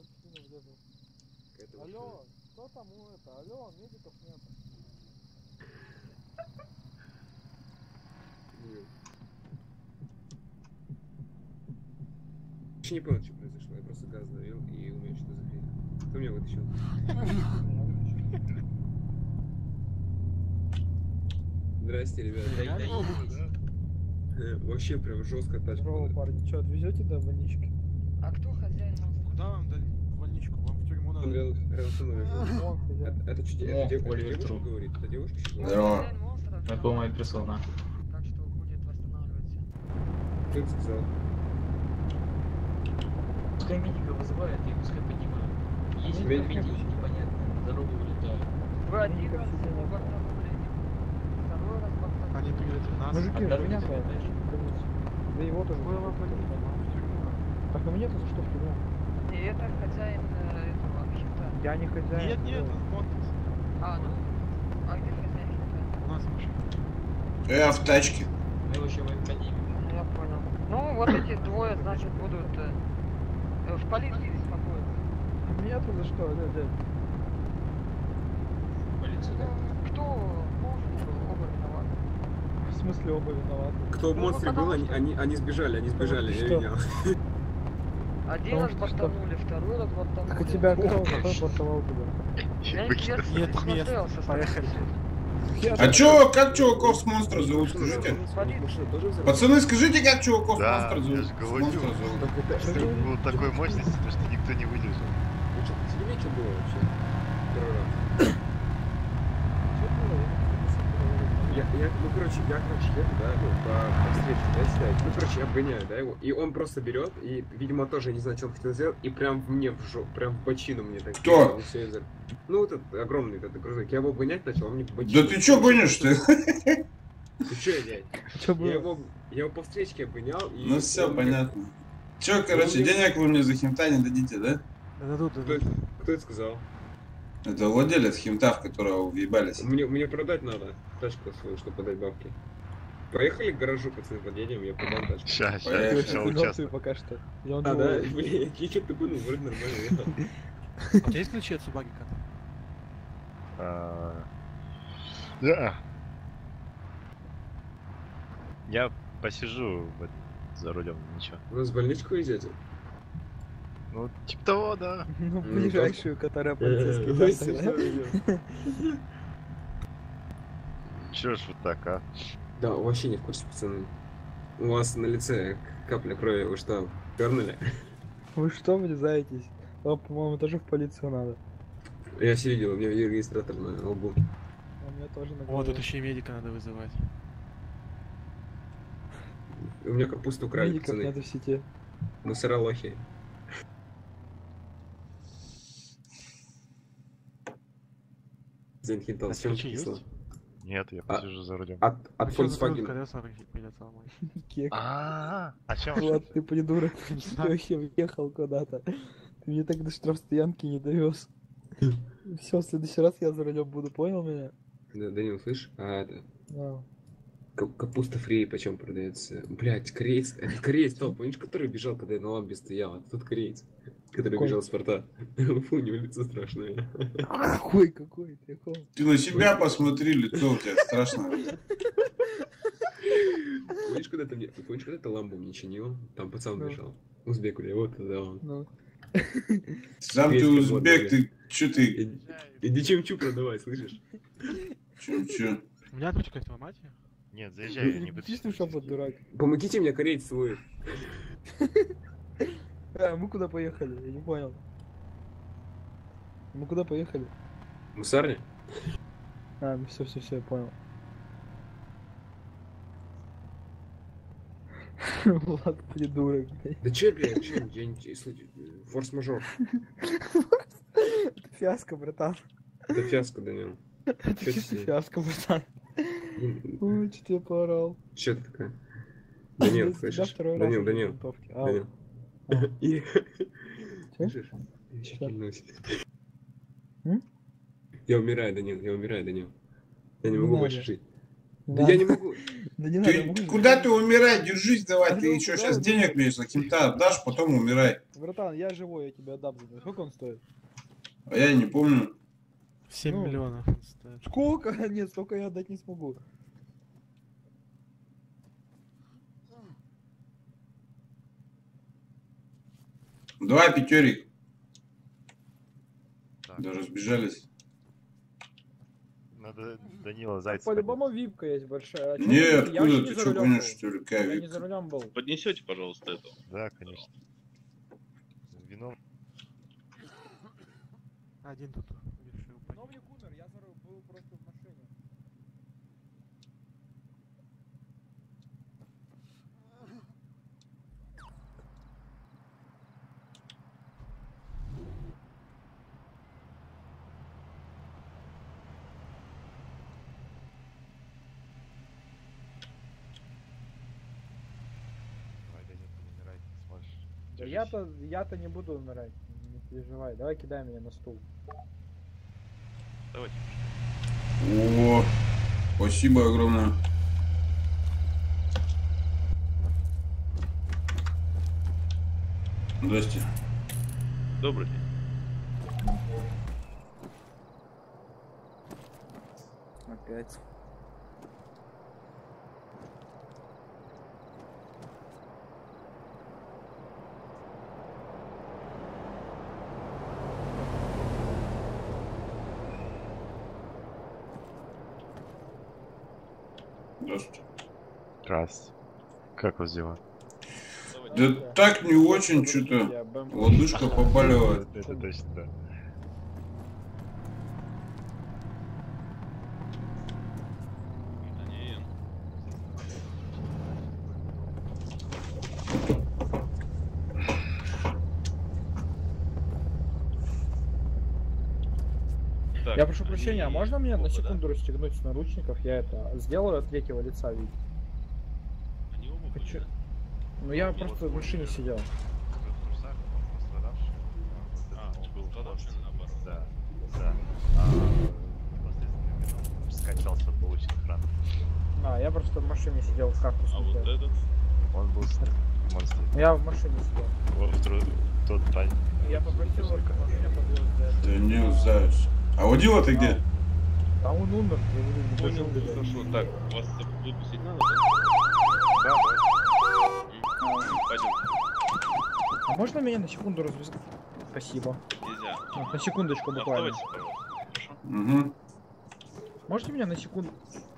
Алло, кто там у это? Алло, медиков нет. Я не понял, что произошло. Я просто газ завел, и у меня что-то захренело. Кто меня вытащил? Здрасте, ребята. Вообще прям жестко тачка. Здорово, парни. Что, отвезете до больнички? А кто хозяин монстра? Куда вам дали в больничку? Вам в тюрьму надо. Вон, хозяин. Это что, девушка говорит? Это девушка сейчас говорит? Здорово. Хозяин монстра. На полной прислал, на. Так что будет восстанавливаться. Кто это сказал? Пускай медика вызывает, я пускай поднимаю. Есть Медик медики непонятно, дорогу улетают. Вы один раз его бортанули, второй раз бортанули. Они приедут нас. Мужики, А дороги меня ты правильно. знаешь? Да его тоже. Какой вам больница? Вам в тюрьму надо. Так, а мне-то за что в тюрьму? И это хозяин этого хита. Я не хозяин. Нет, нет, он конкурс. А, ну. А где хозяин хита? У нас машина. Я в тачке. Мы его еще поднимем. Я понял. Ну, вот эти двое, значит, будут в полиции беспокоиться. А меня-то за что, дядь? Полицию, да? Кто монстр, оба виноваты. В смысле оба виноваты? Кто в монстре был, они сбежали, я Что? видел. Один раз бортанули, второй раз бортанули. Так а тебя кто портовал тебя? Я интересно Нет, посмотрел со стороны. поехали. А чё, как чуваков с монстра зовут, скажите? Пацаны, скажите, как чуваков с Да, монстра я зовут? же говорю. Монстра зовут. Вот такой мощности, что никто не выдержал. Тебе что было вообще? Первый раз. Я еду, да, ну, по встрече, да, считай. Ну, короче, я обгоняю, да, его. И он просто берет, и, видимо, тоже не знаю, что он хотел сделать, и прям мне в жопу, прям в бочину мне так. Кто? Он всё из-за- Ну, вот этот огромный этот грузовик. Я его обгонять начал, он мне в бочину. Да ты чё гонишь-то? Ты чё, дядь? Что было? Я его по встречке обгонял, и... Ну все, он мне- понятно. Чё, короче, денег вы мне за химта не дадите, да? Кто это сказал? Это владелец химта, в которого въебались. Мне продать надо тачку свою, чтобы подать бабки. Поехали к гаражу, пацаны, подъедем, я продам тачку. Ща, Поехали. ща, Ты участвую. пока что. А, да? Блин, я что-то понял, вроде нормально ехал. У тебя есть ключи от Субаги, Да. Я посижу за рулем, ничего. Вы нас в больничку идете? Ну, типа того, да. Ну, ближайшую, которая полицейский Ой, участок, да? смешно. Чё ж вот так, а? Да, вообще не в курсе, пацаны. У вас на лице капля крови, вы что, пернули? Вы что влезаетесь? Вам, по-моему, тоже в полицию надо. Я все видел, у меня регистратор на лбу. А мне тоже на Вот, голову. тут еще и медика надо вызывать. У меня капусту украли, Медиков пацаны. нету в сети. Мусора лохи. Зенхинтал, с чем ключи кисло? есть? Нет, я посижу за рулем. От Всё, закрыл, Volkswagen. колеса придется ломать. Кек. А чем Влад, ты придурок, ты вообще въехал куда-то. Ты мне так до штрафстоянки не довез. Все, в следующий раз я за рулем буду, понял меня? Да, Данил, слышь? А, это... Да. Капуста фри почем продается? Блять, кореец. Это кореец, помнишь, который бежал, когда я на ламбе стоял? А тут кореец, который Какой? бежал с порта. Фу, у него лицо страшное. Какой, ты какой? Ты на себя посмотри, лицо у тебя страшно. Помнишь, когда ты ламбу мне чинил? Там пацан Ну. бежал. Узбек, бля, вот это он. Ну. Сам ты узбек, ты чё ты? Иди чемчу продавай, слышишь? Чё? У меня ключ как-то ломать её? Нет, заезжай, я не буду. Чистый шепот, дурак. Помогите мне, кореец свой. Мы куда поехали? Я не понял. Мы куда поехали? Мусарня? А, ну все, я понял. Влад, придурок, блядь. Да че, блядь, че, я не... слушай, форс-мажор. Это фиаско, братан. Это фиаско, Данил. Это Чё чисто тебе? фиаско, братан. Ой, что я поорал. Че ты такая? Данил, Я слышишь? второй раз Данил, иду Данил. в винтовке. А, Данил. а. И- Чё? Слышишь? Я щас Чё? клянусь. М? Я умираю, Данил, я умираю, Данил. Я не Не могу надо. больше жить. Не Да надо. я не могу. Да не надо, Ты можно. куда ты умирай? Держись давай, А ты ну, еще куда сейчас вы? денег мне за кем-то отдашь, потом умирай. Братан, я живой, я тебе отдам. Сколько он стоит? А я не помню. 7 Ну. миллионов он стоит. Сколько? Нет, столько я отдать не смогу. Давай, пятерик. Так, Да разбежались. надо Данила Зайца. По-любому випка есть большая. А чё Не, вы- я откуда вообще ты не за что рулем гонишь, был. что ли, Я не Кавик? за рулем был. Поднесете, пожалуйста, это. поднять. Да, конечно. Вино. Один тут решил пойти. Новник умер, я за рулем был просто в машине. Давай, Данил, не умирай, ты сможешь. Да Держись. я-то не буду умирать. Не переживай. Давай кидай меня на стул. Давайте. О, спасибо огромное. Здрасте. Добрый день. Опять. Здравствуйте. Раз. Как вас дела? Да так не очень, что-то лодыжка побаливает. Это точно, да. Гражданин. Так, Я прошу прощения, а можно мне на оба, да? секунду расстегнуть с наручников? Я это сделаю от третьего лица вид. Они оба были, Хочу. да? Ну я Ну, просто вот в машине вот. сидел. В трусах, он пострадавший. А, Вот был пострадавший, наоборот. Да, да. Непосредственно скачался от полученных ран. А, я просто в машине сидел в кактус. А вот этот? Он был с монстром. Я в машине сидел. Тот парень. Я попросил его, чтобы он меня подвез до этого. Данил Заяц. А водила ты где? А он умер, я не Понял, дожил до этого. хорошо. Так, вас выпустить надо, Да, да? Пойдем. А можно меня на секунду развезти? Спасибо. Нельзя. Ну, на секундочку буквально. Оставайтесь, пожалуйста. Хорошо? Угу. Можете меня на секунду?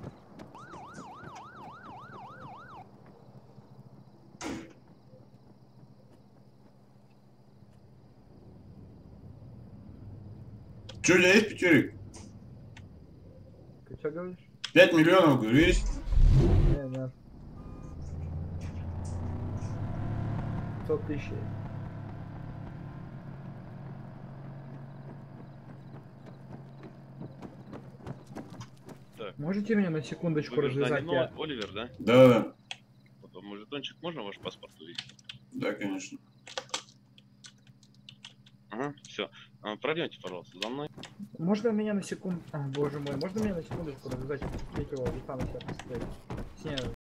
Че, у тебя есть пятерик? Ты что говоришь? 5 миллионов, говорю, есть? Не, нет. 500 тысяч. Так. Можете меня на секундочку Вы развязать? гражданин Я... Оливер, да? Да, Вот вам жетончик, можно ваш паспорт увидеть? да, конечно. Ага, все. Пройдемте, пожалуйста, за мной. Можно меня на секунду... А, боже мой, можно меня на секундочку развязать? Третьего лица на себя поставить?